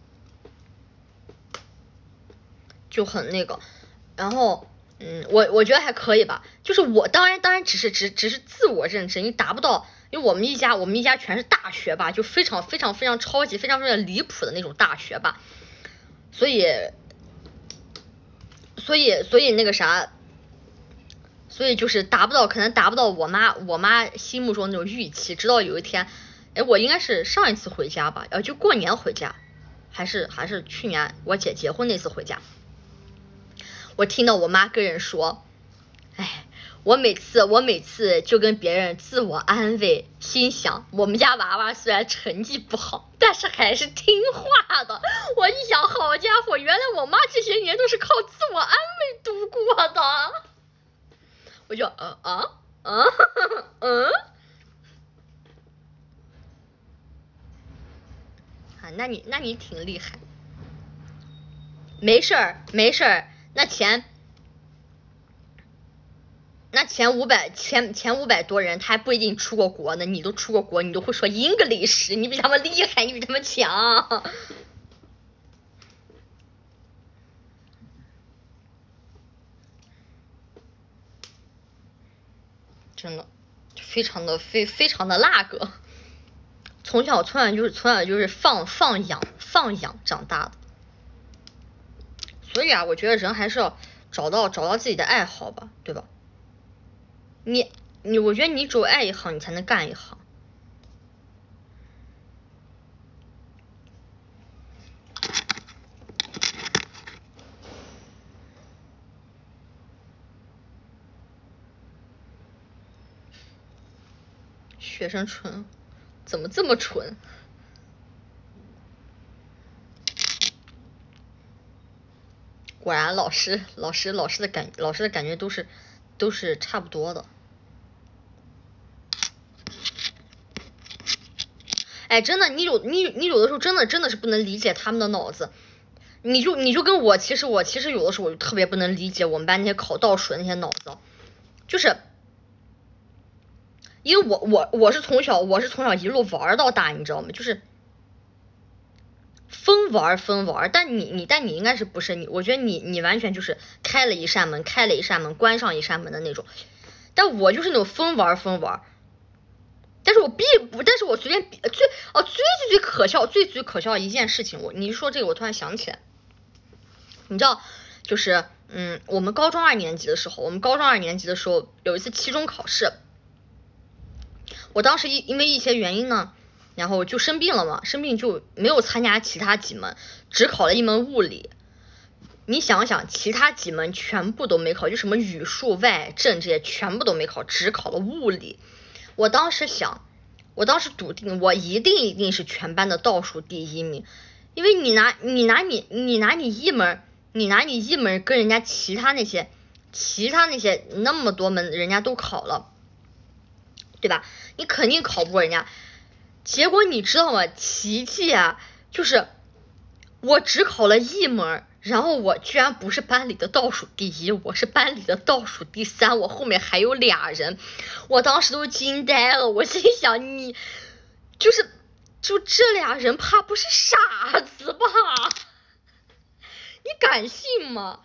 就很那个。然后我觉得还可以吧，就是我当然只是自我认知，你达不到，因为我们一家全是大学霸，就非常超级非常离谱的那种大学霸，所以那个啥，所以就是可能达不到我妈心目中那种预期。直到有一天，我应该是上一次回家吧，就过年回家，还是去年我姐结婚那次回家，我听到我妈跟人说，我每次就跟别人自我安慰，心想我们家娃娃虽然成绩不好，但是还是听话的。我一想，好家伙，原来我妈这些年都是靠自我安慰度过的。我就那你挺厉害。没事儿，那前500多人，他还不一定出过国呢。你都出过国，你都会说English，你比他们厉害，你比他们强。 真的非常的非常的那个。从小就是放养长大的，所以啊，我觉得人还是要找到自己的爱好吧，对吧？我觉得你只有爱一行，你才能干一行。学生蠢，怎么这么蠢？果然老师的感觉都是差不多的。哎，真的，你有的时候真的是不能理解他们的脑子。你就跟我，其实有的时候我就特别不能理解我们班那些考倒数的那些脑子，就是因为我是从小一路玩到大，你知道吗？就是分玩，但你应该是不是你？我觉得你完全就是开了一扇门，关上一扇门的那种。但我就是那种分玩，但是我随便最可笑的一件事情，你说这个我突然想起来，你知道就是我们高中二年级的时候有一次期中考试，我当时因为一些原因呢。然后就生病了嘛，生病就没有参加其他几门，只考了一门物理。你想想，其他几门全部都没考，就什么语数外政这些全部都没考，只考了物理。我当时笃定我一定是全班的倒数第一名，因为你拿你一门跟人家其他那些那么多门人家都考了，对吧？你肯定考不过人家。结果你知道吗？奇迹啊，就是我只考了一门，然后我居然不是班里的倒数第一，我是班里的倒数第三，我后面还有俩人，我当时都惊呆了。我心想，就这俩人怕不是傻子吧？你敢信吗？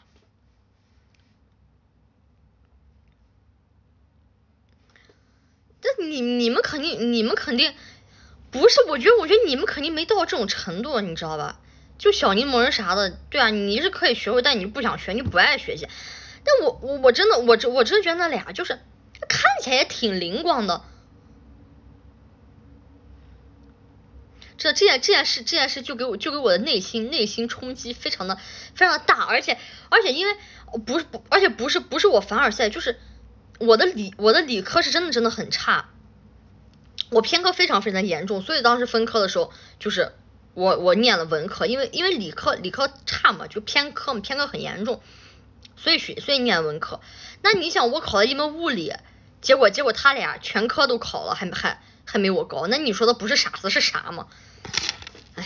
这你们肯定。不是，我觉得你们肯定没到这种程度，你知道吧？就小柠檬啥的，对啊，你是可以学会，但你不想学，你不爱学习。但我真的觉得那俩就是看起来也挺灵光的。这件事就给我的内心冲击非常的大，而且因为不是我凡尔赛，就是我的理科是真的很差。我偏科非常严重，所以当时分科的时候，就是我念了文科，因为理科差嘛，就偏科很严重，所以念文科。那你想，我考了一门物理，结果他俩全科都考了，还没我高，那你说的不是傻子是啥吗？哎，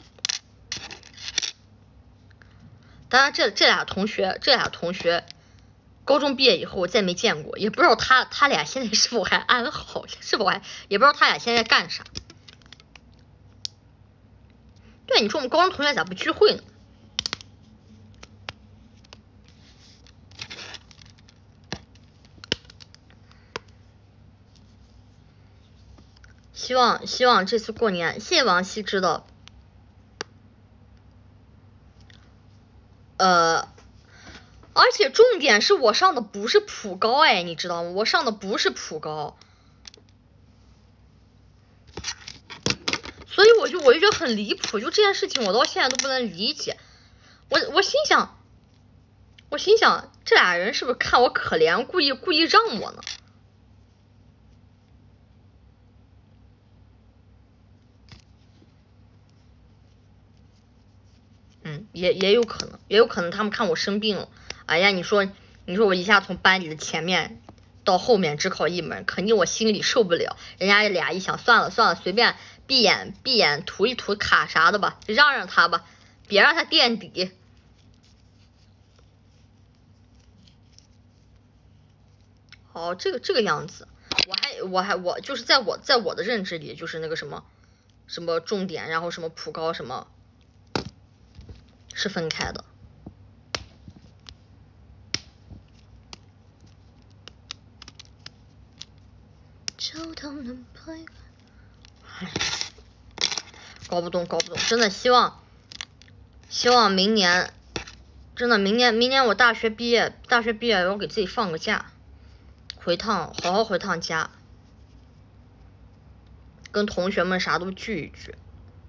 当然这俩同学。高中毕业以后我再没见过，也不知道他俩现在是否还安好，也不知道他俩现在干啥。对，你说我们高中同学咋不聚会呢？希望这次过年，谢谢王羲之的。而且重点是我上的不是普高，哎，你知道吗？我上的不是普高，所以我就觉得很离谱，就这件事情我到现在都不能理解。我心想这俩人是不是看我可怜，故意让我呢？也有可能他们看我生病了。哎呀，你说我一下从班里的前面到后面只考一门，肯定我心里受不了。人家俩一想，算了，随便闭眼涂一涂卡啥的吧，让他吧，别让他垫底。哦，这个样子，我就是在我的认知里，就是那个什么重点，然后什么普高什么是分开的。 唉，搞不懂，真的希望明年，真的明年我大学毕业我要给自己放个假，好好回趟家，跟同学们啥都聚一聚。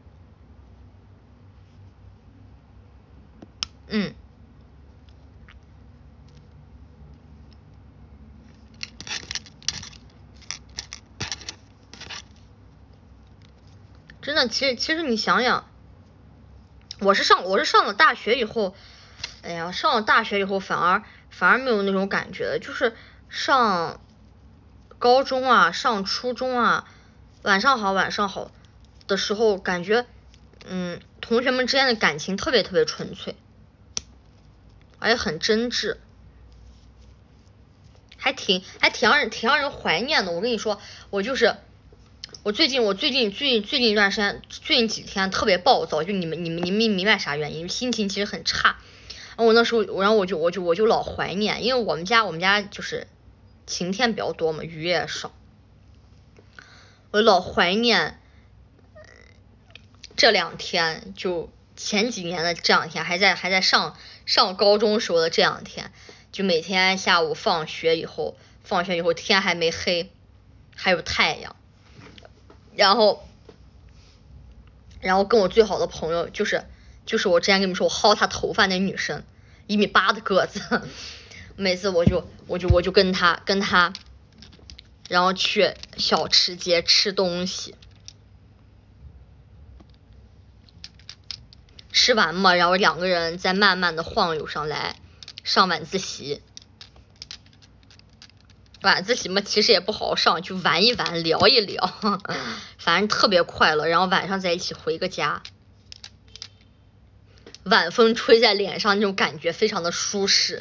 真的，其实你想想，我是上了大学以后，哎呀，上了大学以后反而没有那种感觉，就是上高中啊，上初中啊，晚上好的时候，感觉同学们之间的感情特别纯粹，而且很真挚，还挺让人怀念的。我跟你说，我最近一段时间，最近几天特别暴躁，就你们明白啥原因？心情其实很差。我那时候，然后我就老怀念，因为我们家就是晴天比较多嘛，雨也少，我老怀念这2天，就前几年的这2天，还在上高中时候的这2天，就每天下午放学以后天还没黑，还有太阳。然后跟我最好的朋友就是我之前跟你们说我薅他头发那女生，1.8米的个子，每次我就跟他，然后去小吃街吃东西，吃完嘛，然后2个人再慢慢的晃悠上来上晚自习。晚自习嘛，其实也不好好上，就玩一玩，聊一聊，反正特别快乐。然后晚上在一起回个家，晚风吹在脸上，那种感觉非常的舒适。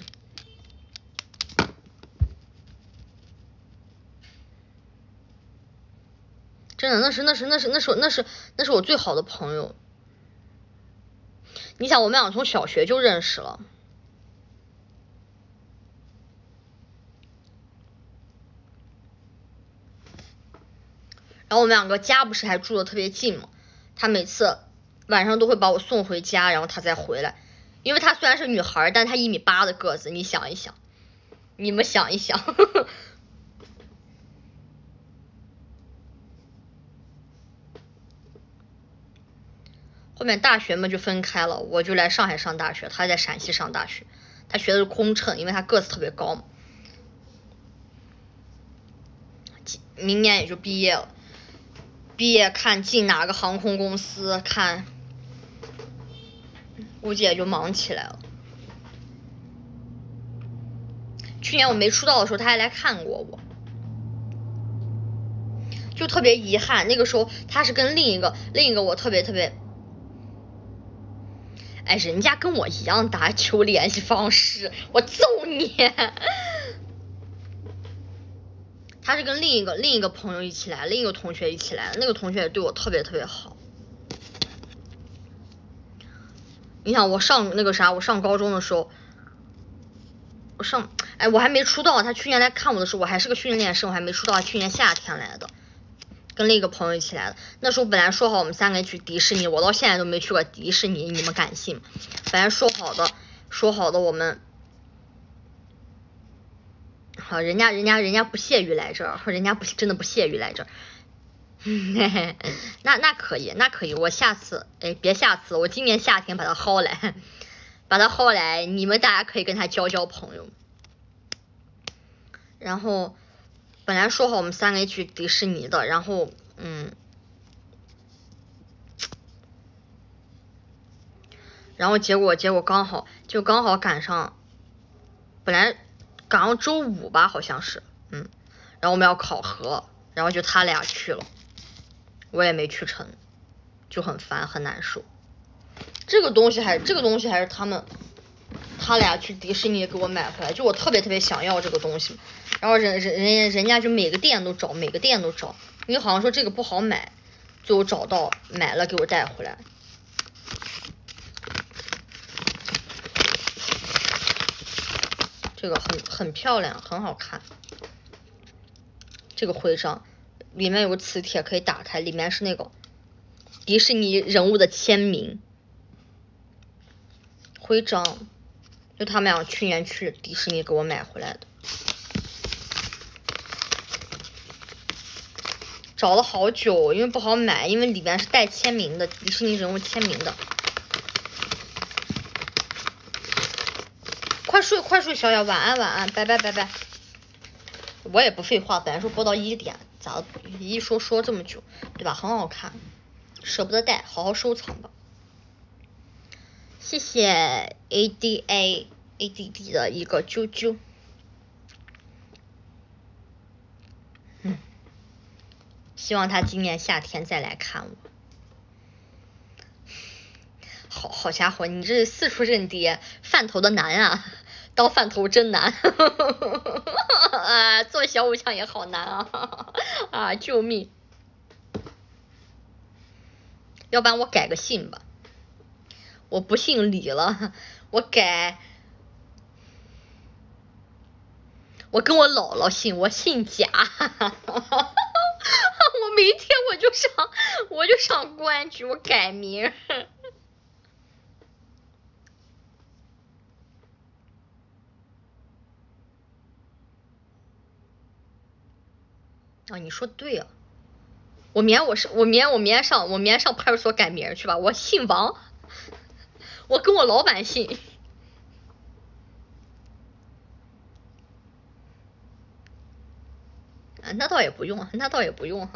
真的，那是我最好的朋友。你想，我们俩从小学就认识了。然后我们2个家不是还住的特别近吗？他每次晚上都会把我送回家，然后他再回来。因为他虽然是女孩，但他1.8米的个子，你想一想，你们想一想。后面大学嘛就分开了，我就来上海上大学，他在陕西上大学，他学的是空乘，因为他个子特别高嘛。明年也就毕业了。毕业看进哪个航空公司，看估计也就忙起来了。去年我没出道的时候，他还来看过我，就特别遗憾。那个时候他是跟另一个我特别，哎，人家跟我一样打球联系方式，我揍你！他是跟另一个朋友一起来，另一个同学一起来，那个同学也对我特别好。你想我上高中的时候，我还没出道，他去年来看我的时候，我还是个训练生，我还没出道，去年夏天来的，跟另一个朋友一起来的。那时候本来说好我们3个人去迪士尼，我到现在都没去过迪士尼，你们敢信吗？本来说好的我们。好，人家不屑于来这儿，人家真的不屑于来这儿。那可以，我下次，别下次，我今年夏天把他薅来，你们大家可以跟他交朋友。然后本来说好我们3个人去迪士尼的，然后结果刚好赶上，本来赶上周5吧，好像是，然后我们要考核，然后就他俩去了，我也没去成，就很烦很难受。这个东西还是他俩去迪士尼给我买回来，就我特别想要这个东西，然后人家就每个店都找，因为好像说这个不好买，最后找到买了给我带回来。这个很漂亮，很好看。这个徽章里面有个磁铁可以打开，里面是那个迪士尼人物的签名徽章，就他们俩去年去迪士尼给我买回来的。找了好久，因为不好买，因为里边是带签名的，迪士尼人物签名的。快睡快睡，小小晚安晚安，拜拜拜拜。我也不废话，本来说播到1点，咋一说这么久，对吧？很好看，舍不得带，好好收藏吧。谢谢 ADD 的一个啾啾。希望他今年夏天再来看我。好家伙，你这四处认爹，饭头的难啊，当饭头真难。啊，做小偶像也好难啊！啊，救命！要不然我改个姓吧，我不姓李了，我改，我跟我姥姥姓，我姓贾。我明天我就上公安局，我改名。啊，你说对啊，我明天上派出所改名去吧，我姓王，我跟我老板姓。啊，那倒也不用，那倒也不用。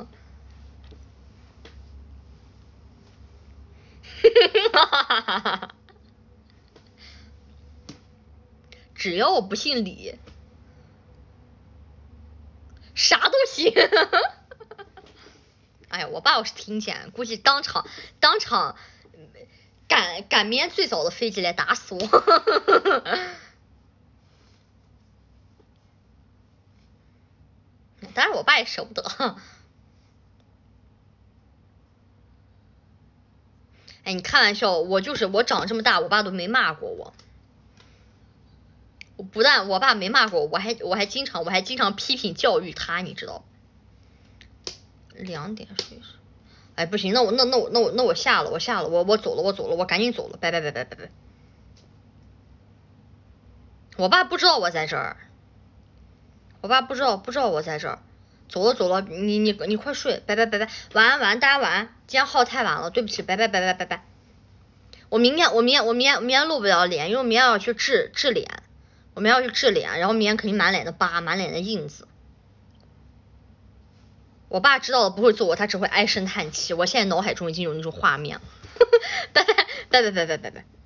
只要我不姓李，啥都行。哎呀，我爸要是听见，估计当场赶明天最早的飞机来打死我。当然我爸也舍不得。哎，你开玩笑，我长这么大，我爸都没骂过我。不但我爸没骂过我，我还经常批评教育他，你知道？2点睡。哎，不行，那我下了，我走了，我赶紧走了，拜拜拜拜拜拜。我爸不知道我在这儿，我爸不知道我在这儿，走了，你快睡，拜拜拜拜，晚安，大家晚安，今天号太晚了，对不起，拜拜拜拜拜拜。我明天露不了脸，因为我明天要去治脸，我明天要去治脸，然后明天肯定满脸的疤，满脸的印子。我爸知道了不会揍我，他只会唉声叹气。我现在脑海中已经有那种画面。拜拜拜拜拜拜拜拜。